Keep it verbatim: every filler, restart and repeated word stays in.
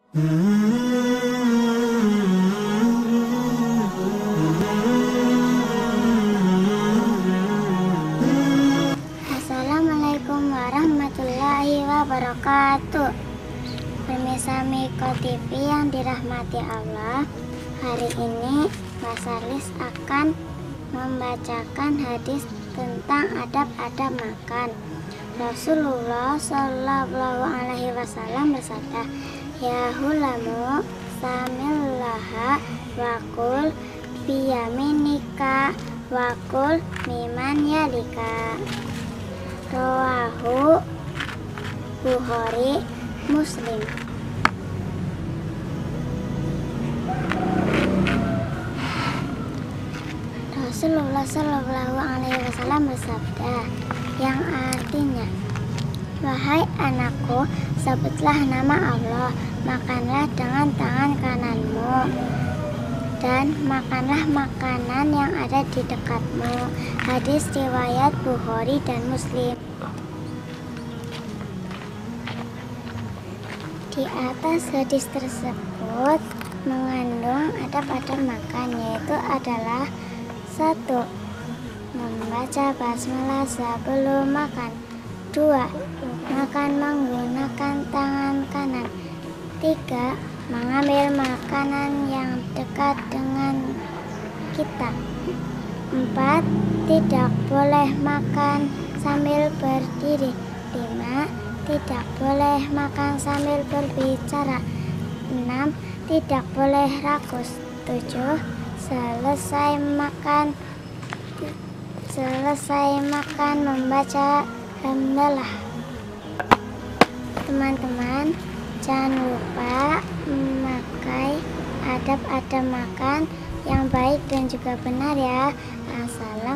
Assalamualaikum warahmatullahi wabarakatuh. Pemirsa Miko T V yang dirahmati Allah, hari ini Mas Arlis akan membacakan hadis tentang adab-adab makan. Rasulullah Shallallahu Alaihi Wasallam bersabda, "Ya hulamu, samillaha wakul biyaminika wakul miman yalika." Rawahu Bukhari Muslim. Rasulullah Shallallahu Alaihi Wasallam bersabda, yang artinya, "Wahai anakku, sebutlah nama Allah, makanlah dengan tangan kananmu, dan makanlah makanan yang ada di dekatmu." Hadis riwayat Bukhari dan Muslim. Di atas hadis tersebut mengandung adab-adab makan, yaitu adalah satu. Membaca basmalah sebelum makan. Dua. Makan menggunakan tangan kanan. Tiga. Mengambil makanan yang dekat dengan kita. Empat. Tidak boleh makan sambil berdiri. Lima. Tidak boleh makan sambil berbicara. Enam. Tidak boleh rakus. Tujuh. Selesai makan Selesai makan membaca hamdalah. Teman-teman, jangan lupa memakai adab-adab makan yang baik dan juga benar ya. Assalamualaikum.